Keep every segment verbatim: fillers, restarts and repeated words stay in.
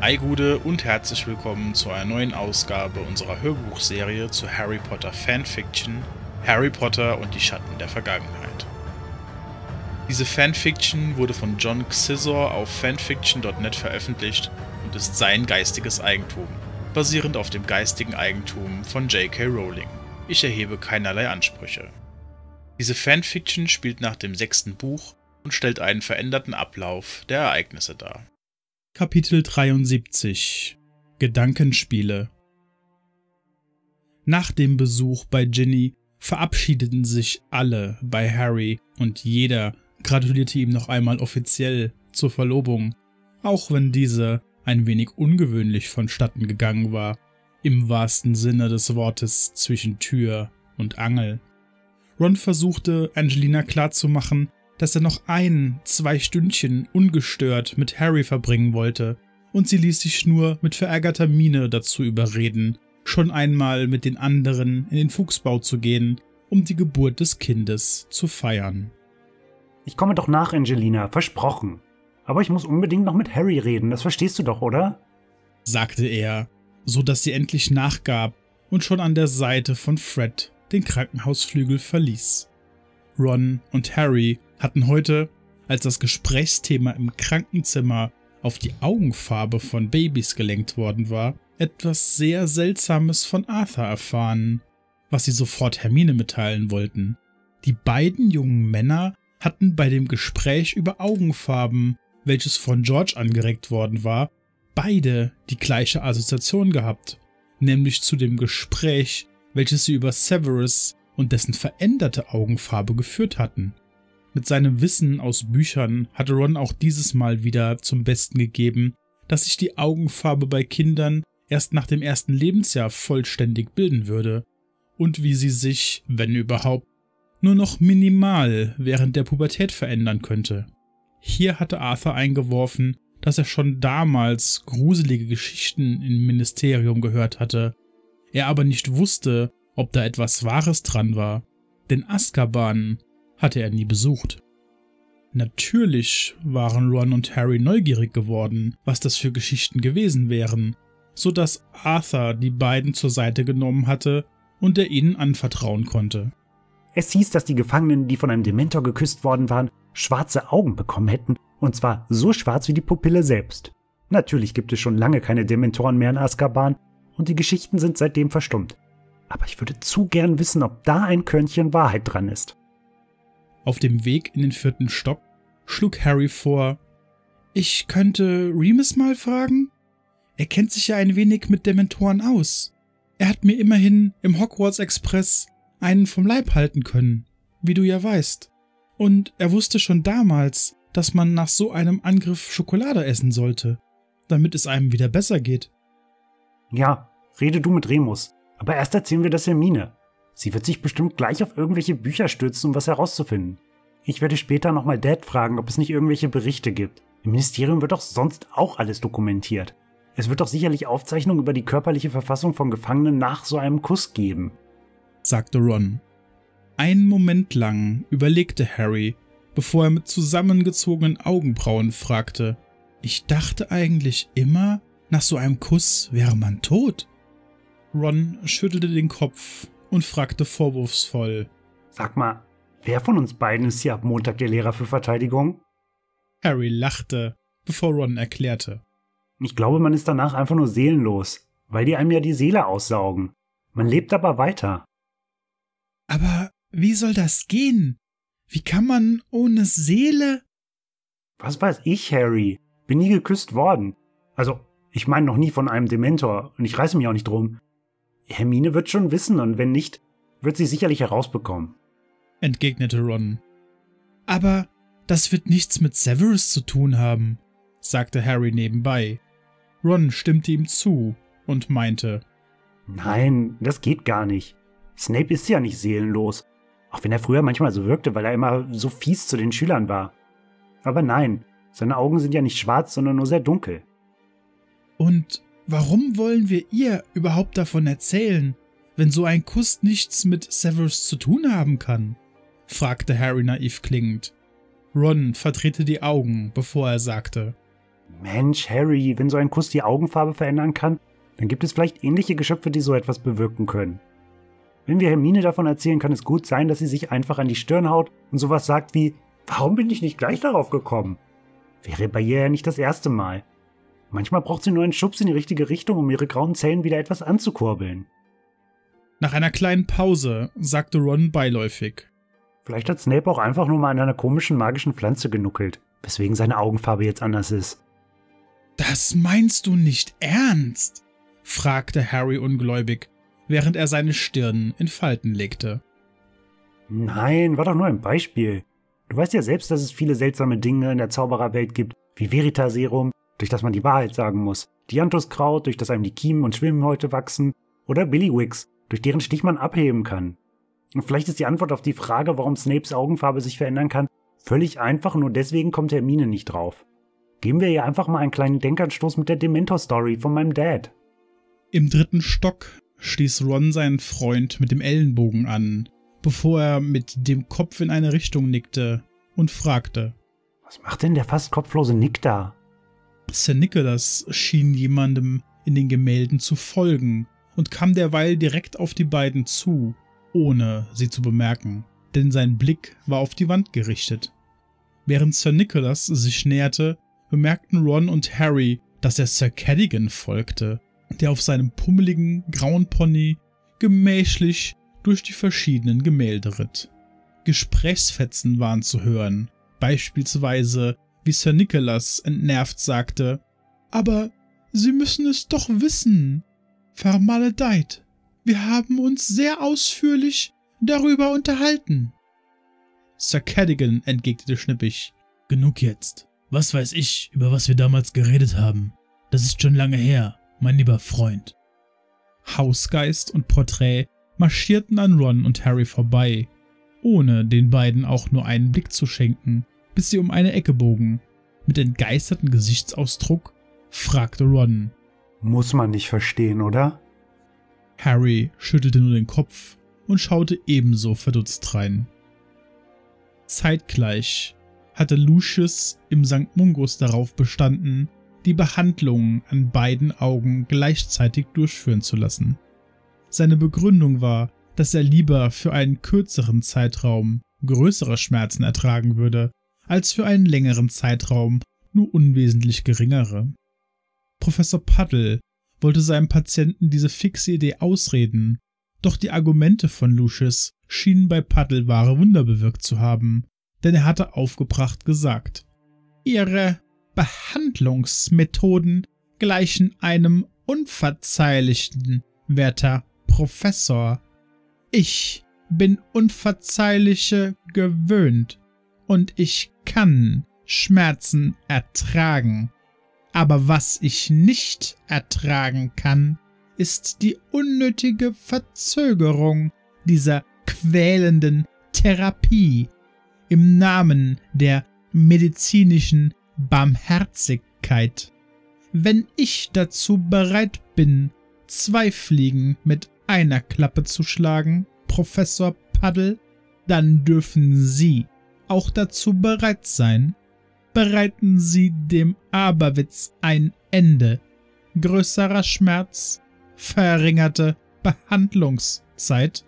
Hi Gude und herzlich willkommen zu einer neuen Ausgabe unserer Hörbuchserie zu Harry Potter Fanfiction Harry Potter und die Schatten der Vergangenheit. Diese Fanfiction wurde von John Xizor auf fanfiction punkt net veröffentlicht und ist sein geistiges Eigentum, basierend auf dem geistigen Eigentum von J K Rowling. Ich erhebe keinerlei Ansprüche. Diese Fanfiction spielt nach dem sechsten Buch und stellt einen veränderten Ablauf der Ereignisse dar. Kapitel dreiundsiebzig – Gedankenspiele. Nach dem Besuch bei Ginny verabschiedeten sich alle bei Harry und jeder gratulierte ihm noch einmal offiziell zur Verlobung, auch wenn diese ein wenig ungewöhnlich vonstatten gegangen war, im wahrsten Sinne des Wortes zwischen Tür und Angel. Ron versuchte Angelina klarzumachen, dass er noch ein, zwei Stündchen ungestört mit Harry verbringen wollte, und sie ließ sich nur mit verärgerter Miene dazu überreden, schon einmal mit den anderen in den Fuchsbau zu gehen, um die Geburt des Kindes zu feiern. Ich komme doch nach, Angelina, versprochen. Aber ich muss unbedingt noch mit Harry reden, das verstehst du doch, oder? Sagte er, so dass sie endlich nachgab und schon an der Seite von Fred den Krankenhausflügel verließ. Ron und Harry hatten heute, als das Gesprächsthema im Krankenzimmer auf die Augenfarbe von Babys gelenkt worden war, etwas sehr Seltsames von Arthur erfahren, was sie sofort Hermine mitteilen wollten. Die beiden jungen Männer hatten bei dem Gespräch über Augenfarben, welches von George angeregt worden war, beide die gleiche Assoziation gehabt, nämlich zu dem Gespräch, welches sie über Severus und dessen veränderte Augenfarbe geführt hatten. Mit seinem Wissen aus Büchern hatte Ron auch dieses Mal wieder zum Besten gegeben, dass sich die Augenfarbe bei Kindern erst nach dem ersten Lebensjahr vollständig bilden würde und wie sie sich, wenn überhaupt, nur noch minimal während der Pubertät verändern könnte. Hier hatte Arthur eingeworfen, dass er schon damals gruselige Geschichten im Ministerium gehört hatte, er aber nicht wusste, ob da etwas Wahres dran war, denn Azkaban hatte er nie besucht. Natürlich waren Ron und Harry neugierig geworden, was das für Geschichten gewesen wären, so dass Arthur die beiden zur Seite genommen hatte und er ihnen anvertrauen konnte. Es hieß, dass die Gefangenen, die von einem Dementor geküsst worden waren, schwarze Augen bekommen hätten, und zwar so schwarz wie die Pupille selbst. Natürlich gibt es schon lange keine Dementoren mehr in Azkaban und die Geschichten sind seitdem verstummt. Aber ich würde zu gern wissen, ob da ein Körnchen Wahrheit dran ist. Auf dem Weg in den vierten Stock schlug Harry vor, ich könnte Remus mal fragen? Er kennt sich ja ein wenig mit Dementoren aus. Er hat mir immerhin im Hogwarts Express einen vom Leib halten können, wie du ja weißt. Und er wusste schon damals, dass man nach so einem Angriff Schokolade essen sollte, damit es einem wieder besser geht. Ja, rede du mit Remus. Aber erst erzählen wir das Hermine. Sie wird sich bestimmt gleich auf irgendwelche Bücher stürzen, um was herauszufinden. Ich werde später nochmal Dad fragen, ob es nicht irgendwelche Berichte gibt. Im Ministerium wird doch sonst auch alles dokumentiert. Es wird doch sicherlich Aufzeichnungen über die körperliche Verfassung von Gefangenen nach so einem Kuss geben, sagte Ron. Einen Moment lang überlegte Harry, bevor er mit zusammengezogenen Augenbrauen fragte, ich dachte eigentlich immer, nach so einem Kuss wäre man tot. Ron schüttelte den Kopf und fragte vorwurfsvoll, sag mal, wer von uns beiden ist hier ab Montag der Lehrer für Verteidigung? Harry lachte, bevor Ron erklärte. Ich glaube, man ist danach einfach nur seelenlos, weil die einem ja die Seele aussaugen. Man lebt aber weiter. Aber wie soll das gehen? Wie kann man ohne Seele? Was weiß ich, Harry? Bin nie geküsst worden. Also, ich meine noch nie von einem Dementor und ich reiße mich auch nicht drum. Hermine wird schon wissen und wenn nicht, wird sie sicherlich herausbekommen, entgegnete Ron. Aber das wird nichts mit Severus zu tun haben, sagte Harry nebenbei. Ron stimmte ihm zu und meinte, nein, das geht gar nicht. Snape ist ja nicht seelenlos, auch wenn er früher manchmal so wirkte, weil er immer so fies zu den Schülern war. Aber nein, seine Augen sind ja nicht schwarz, sondern nur sehr dunkel. Und warum wollen wir ihr überhaupt davon erzählen, wenn so ein Kuss nichts mit Severus zu tun haben kann? Fragte Harry naiv klingend. Ron verdrehte die Augen, bevor er sagte, Mensch, Harry, wenn so ein Kuss die Augenfarbe verändern kann, dann gibt es vielleicht ähnliche Geschöpfe, die so etwas bewirken können. Wenn wir Hermine davon erzählen, kann es gut sein, dass sie sich einfach an die Stirn haut und sowas sagt wie, warum bin ich nicht gleich darauf gekommen? Wäre bei ihr ja nicht das erste Mal. Manchmal braucht sie nur einen Schubs in die richtige Richtung, um ihre grauen Zellen wieder etwas anzukurbeln. Nach einer kleinen Pause sagte Ron beiläufig. Vielleicht hat Snape auch einfach nur mal an einer komischen magischen Pflanze genuckelt, weswegen seine Augenfarbe jetzt anders ist. Das meinst du nicht ernst? Fragte Harry ungläubig, während er seine Stirn in Falten legte. Nein, war doch nur ein Beispiel. Du weißt ja selbst, dass es viele seltsame Dinge in der Zaubererwelt gibt, wie Veritaserum, durch das man die Wahrheit sagen muss, Dianthuskraut, durch das einem die Kiemen und Schwimmhäute wachsen, oder Billywicks, durch deren Stich man abheben kann. Und vielleicht ist die Antwort auf die Frage, warum Snapes Augenfarbe sich verändern kann, völlig einfach, nur deswegen kommt Hermine nicht drauf. Geben wir ihr einfach mal einen kleinen Denkanstoß mit der Dementor-Story von meinem Dad. Im dritten Stock stieß Ron seinen Freund mit dem Ellenbogen an, bevor er mit dem Kopf in eine Richtung nickte und fragte: Was macht denn der fast kopflose Nick da? Sir Nicholas schien jemandem in den Gemälden zu folgen und kam derweil direkt auf die beiden zu, ohne sie zu bemerken, denn sein Blick war auf die Wand gerichtet. Während Sir Nicholas sich näherte, bemerkten Ron und Harry, dass er Sir Cadogan folgte, der auf seinem pummeligen, grauen Pony gemächlich durch die verschiedenen Gemälde ritt. Gesprächsfetzen waren zu hören, beispielsweise wie Sir Nicholas entnervt sagte: »Aber Sie müssen es doch wissen, vermaledeit, wir haben uns sehr ausführlich darüber unterhalten.« Sir Cadogan entgegnete schnippig: »Genug jetzt. Was weiß ich, über was wir damals geredet haben? Das ist schon lange her, mein lieber Freund.« Hausgeist und Porträt marschierten an Ron und Harry vorbei, ohne den beiden auch nur einen Blick zu schenken, bis sie um eine Ecke bogen. Mit entgeistertem Gesichtsausdruck fragte Ron: »Muss man nicht verstehen, oder?« Harry schüttelte nur den Kopf und schaute ebenso verdutzt rein. Zeitgleich hatte Lucius im Sankt Mungus darauf bestanden, die Behandlung an beiden Augen gleichzeitig durchführen zu lassen. Seine Begründung war, dass er lieber für einen kürzeren Zeitraum größere Schmerzen ertragen würde, als für einen längeren Zeitraum nur unwesentlich geringere. Professor Puddle wollte seinem Patienten diese fixe Idee ausreden, doch die Argumente von Lucius schienen bei Puddle wahre Wunder bewirkt zu haben, denn er hatte aufgebracht gesagt: »Ihre Behandlungsmethoden gleichen einem unverzeihlichen, werter Professor. Ich bin Unverzeihliche gewöhnt und ich kann Schmerzen ertragen. Aber was ich nicht ertragen kann, ist die unnötige Verzögerung dieser quälenden Therapie im Namen der medizinischen Barmherzigkeit. Wenn ich dazu bereit bin, zwei Fliegen mit einer Klappe zu schlagen, Professor Puddle, dann dürfen Sie auch dazu bereit sein. Bereiten Sie dem Aberwitz ein Ende. Größerer Schmerz, verringerte Behandlungszeit.«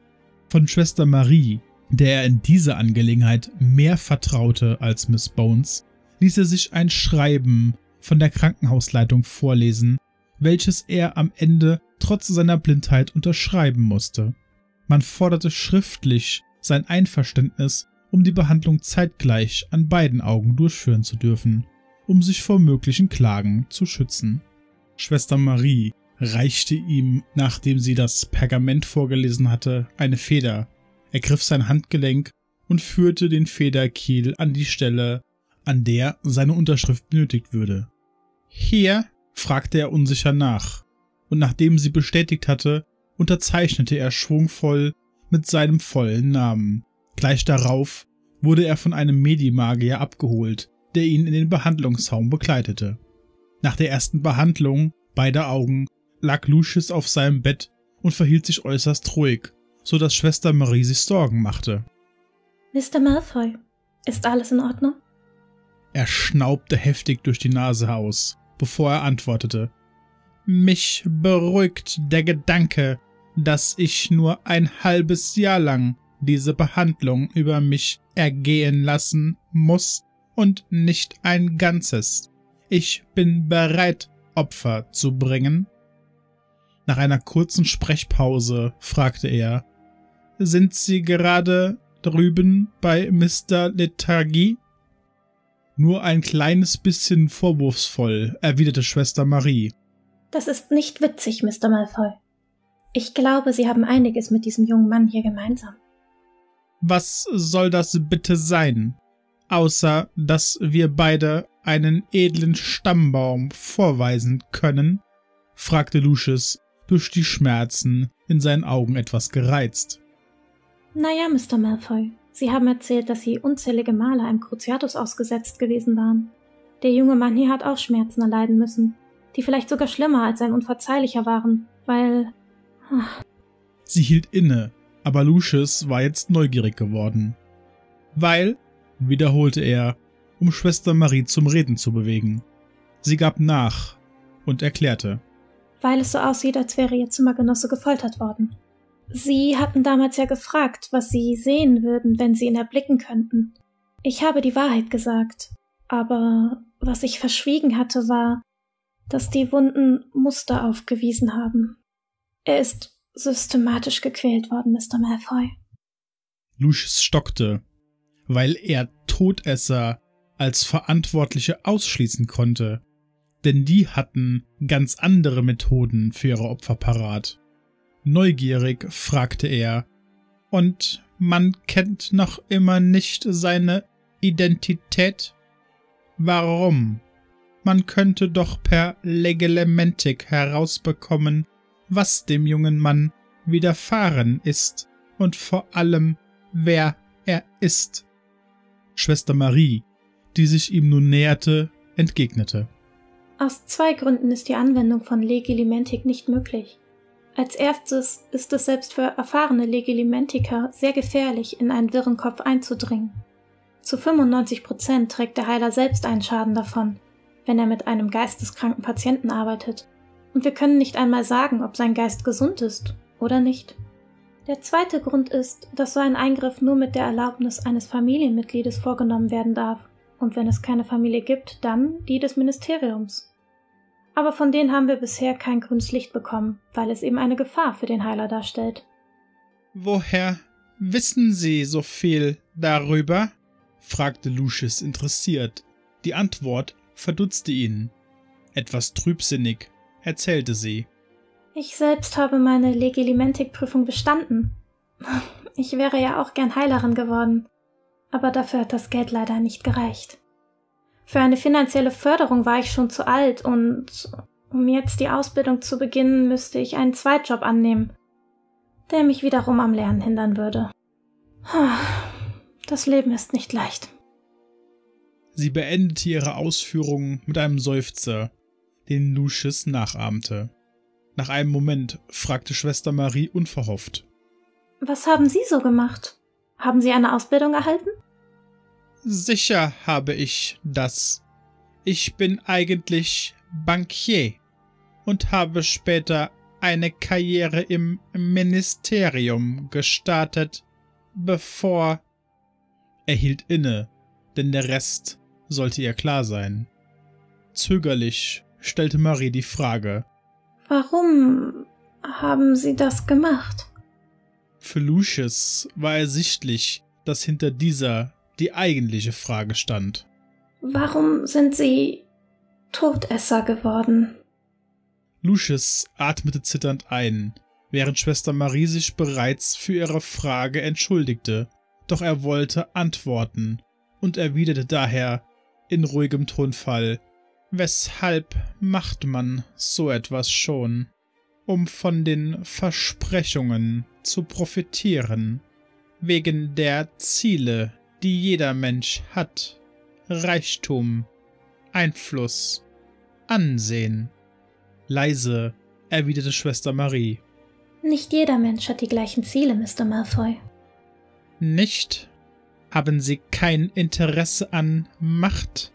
Von Schwester Marie, der er in dieser Angelegenheit mehr vertraute als Miss Bones, ließ er sich ein Schreiben von der Krankenhausleitung vorlesen, welches er am Ende trotz seiner Blindheit unterschreiben musste. Man forderte schriftlich sein Einverständnis, um die Behandlung zeitgleich an beiden Augen durchführen zu dürfen, um sich vor möglichen Klagen zu schützen. Schwester Marie reichte ihm, nachdem sie das Pergament vorgelesen hatte, eine Feder, ergriff sein Handgelenk und führte den Federkiel an die Stelle, an der seine Unterschrift benötigt würde. »Hier?« fragte er unsicher nach, und nachdem sie bestätigt hatte, unterzeichnete er schwungvoll mit seinem vollen Namen. Gleich darauf wurde er von einem Medimagier abgeholt, der ihn in den Behandlungsraum begleitete. Nach der ersten Behandlung beider Augen lag Lucius auf seinem Bett und verhielt sich äußerst ruhig, so dass Schwester Marie sich Sorgen machte. »Mister Malfoy, ist alles in Ordnung?« Er schnaubte heftig durch die Nase aus, bevor er antwortete. »Mich beruhigt der Gedanke, dass ich nur ein halbes Jahr lang diese Behandlung über mich ergehen lassen muss und nicht ein ganzes. Ich bin bereit, Opfer zu bringen.« Nach einer kurzen Sprechpause fragte er, »Sind Sie gerade drüben bei Mister Lethargie?« Nur ein kleines bisschen vorwurfsvoll erwiderte Schwester Marie. »Das ist nicht witzig, Mister Malfoy. Ich glaube, Sie haben einiges mit diesem jungen Mann hier gemeinsam.« »Was soll das bitte sein, außer dass wir beide einen edlen Stammbaum vorweisen können?« fragte Lucius, durch die Schmerzen in seinen Augen etwas gereizt. »Naja, Mister Malfoy, Sie haben erzählt, dass Sie unzählige Male einem Cruciatus ausgesetzt gewesen waren. Der junge Mann hier hat auch Schmerzen erleiden müssen, die vielleicht sogar schlimmer als ein unverzeihlicher waren, weil... Ach. Sie hielt inne, aber Lucius war jetzt neugierig geworden. »Weil«, wiederholte er, um Schwester Marie zum Reden zu bewegen. Sie gab nach und erklärte. »Weil es so aussieht, als wäre Ihr Zimmergenosse gefoltert worden. Sie hatten damals ja gefragt, was Sie sehen würden, wenn Sie ihn erblicken könnten. Ich habe die Wahrheit gesagt, aber was ich verschwiegen hatte, war, dass die Wunden Muster aufgewiesen haben. Er ist systematisch gequält worden, Mister Malfoy.« Lucius stockte, weil er Todesser als Verantwortliche ausschließen konnte, denn die hatten ganz andere Methoden für ihre Opfer parat. Neugierig fragte er, »Und man kennt noch immer nicht seine Identität? Warum? Man könnte doch per Legelementik herausbekommen, was dem jungen Mann widerfahren ist und vor allem, wer er ist.« Schwester Marie, die sich ihm nun näherte, entgegnete. »Aus zwei Gründen ist die Anwendung von Legilimentik nicht möglich. Als erstes ist es selbst für erfahrene Legilimentiker sehr gefährlich, in einen wirren Kopf einzudringen. Zu fünfundneunzig Prozent trägt der Heiler selbst einen Schaden davon, wenn er mit einem geisteskranken Patienten arbeitet, und wir können nicht einmal sagen, ob sein Geist gesund ist oder nicht. Der zweite Grund ist, dass so ein Eingriff nur mit der Erlaubnis eines Familienmitgliedes vorgenommen werden darf, und wenn es keine Familie gibt, dann die des Ministeriums. Aber von denen haben wir bisher kein grünes Licht bekommen, weil es eben eine Gefahr für den Heiler darstellt.« »Woher wissen Sie so viel darüber?« fragte Lucius interessiert. Die Antwort verdutzte ihn. Etwas trübsinnig erzählte sie. »Ich selbst habe meine Legilimentik-Prüfung bestanden. Ich wäre ja auch gern Heilerin geworden, aber dafür hat das Geld leider nicht gereicht. Für eine finanzielle Förderung war ich schon zu alt und um jetzt die Ausbildung zu beginnen, müsste ich einen Zweitjob annehmen, der mich wiederum am Lernen hindern würde. Das Leben ist nicht leicht.« Sie beendete ihre Ausführungen mit einem Seufzer, den Lucius nachahmte. Nach einem Moment fragte Schwester Marie unverhofft. »Was haben Sie so gemacht? Haben Sie eine Ausbildung erhalten?« »Sicher habe ich das. Ich bin eigentlich Bankier und habe später eine Karriere im Ministerium gestartet, bevor...« Er hielt inne, denn der Rest sollte ihr klar sein. Zögerlich stellte Marie die Frage. »Warum haben Sie das gemacht?« Für Lucius war ersichtlich, dass hinter dieser die eigentliche Frage stand. »Warum sind Sie Todesser geworden?« Lucius atmete zitternd ein, während Schwester Marie sich bereits für ihre Frage entschuldigte, doch er wollte antworten und erwiderte daher in ruhigem Tonfall: »Weshalb macht man so etwas schon? Um von den Versprechungen zu profitieren, wegen der Ziele, die jeder Mensch hat: Reichtum, Einfluss, Ansehen.« Leise erwiderte Schwester Marie. »Nicht jeder Mensch hat die gleichen Ziele, Mister Malfoy.« »Nicht? Haben Sie kein Interesse an Macht?«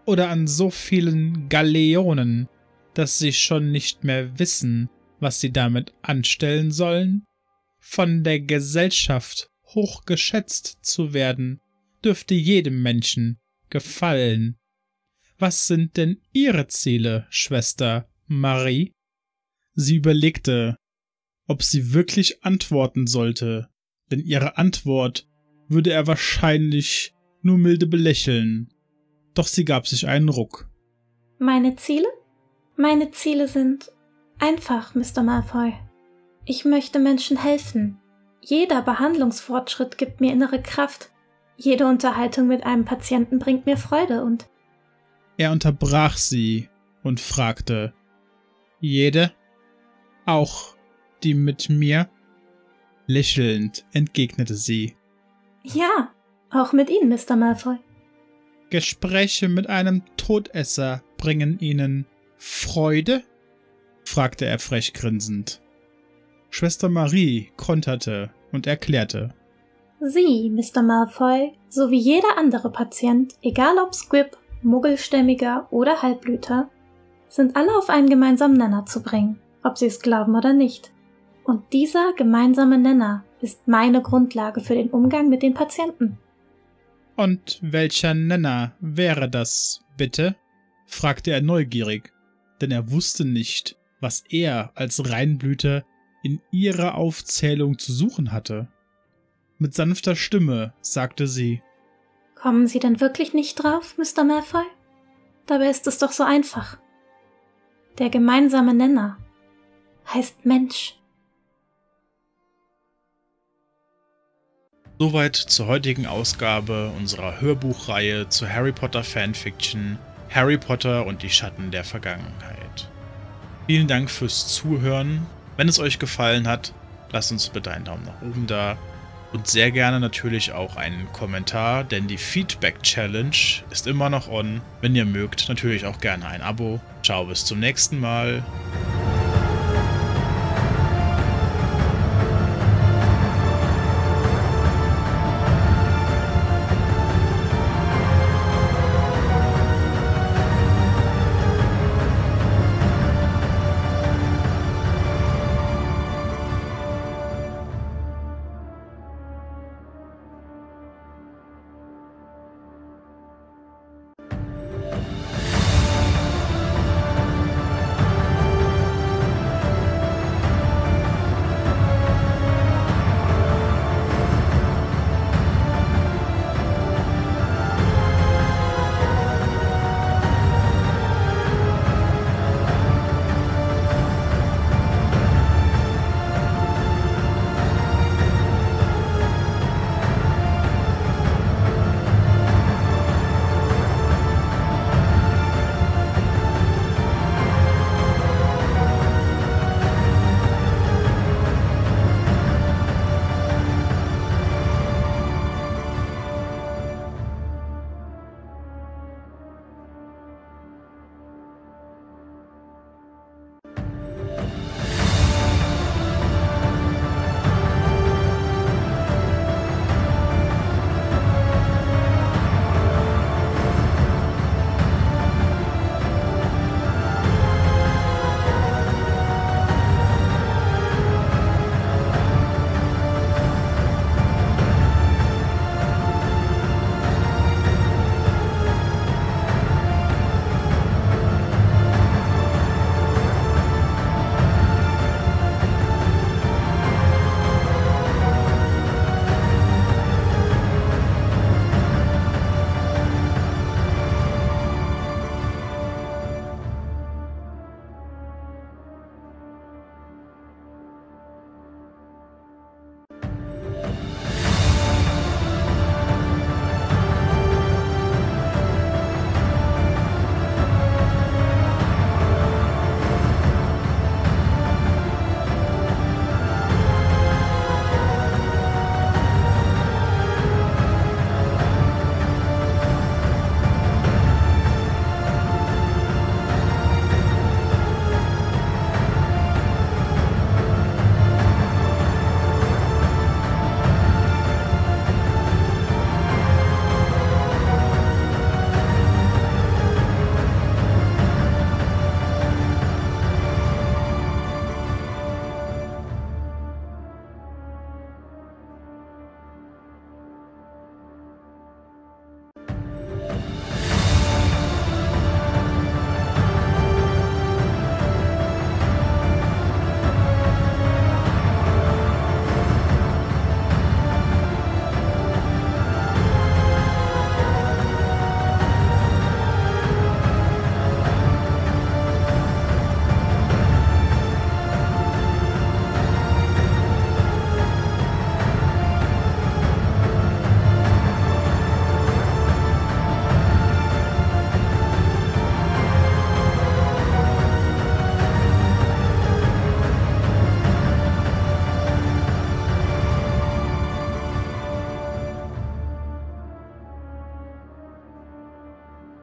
oder an so vielen Galeonen, dass sie schon nicht mehr wissen, was sie damit anstellen sollen? Von der Gesellschaft hochgeschätzt zu werden, dürfte jedem Menschen gefallen. Was sind denn Ihre Ziele, Schwester Marie? Sie überlegte, ob sie wirklich antworten sollte, denn ihre Antwort würde er wahrscheinlich nur milde belächeln. Doch sie gab sich einen Ruck. Meine Ziele? Meine Ziele sind einfach, Mister Malfoy. Ich möchte Menschen helfen. Jeder Behandlungsfortschritt gibt mir innere Kraft. Jede Unterhaltung mit einem Patienten bringt mir Freude und... Er unterbrach sie und fragte, »Jede? Auch die mit mir?« Lächelnd entgegnete sie. »Ja, auch mit Ihnen, Mister Malfoy.« »Gespräche mit einem Todesser bringen Ihnen Freude?« fragte er frech grinsend. Schwester Marie konterte und erklärte. »Sie, Mister Malfoy, so wie jeder andere Patient, egal ob Squib, Muggelstämmiger oder Halbblüter, sind alle auf einen gemeinsamen Nenner zu bringen, ob sie es glauben oder nicht. Und dieser gemeinsame Nenner ist meine Grundlage für den Umgang mit den Patienten.« »Und welcher Nenner wäre das, bitte?« fragte er neugierig, denn er wusste nicht, was er als Reinblüter in ihrer Aufzählung zu suchen hatte. Mit sanfter Stimme sagte sie, »Kommen Sie denn wirklich nicht drauf, Mister Malfoy? Dabei ist es doch so einfach. Der gemeinsame Nenner heißt Mensch.« Soweit zur heutigen Ausgabe unserer Hörbuchreihe zu Harry Potter Fanfiction Harry Potter und die Schatten der Vergangenheit. Vielen Dank fürs Zuhören. Wenn es euch gefallen hat, lasst uns bitte einen Daumen nach oben da und sehr gerne natürlich auch einen Kommentar, denn die Feedback Challenge ist immer noch on. Wenn ihr mögt, natürlich auch gerne ein Abo. Ciao, bis zum nächsten Mal.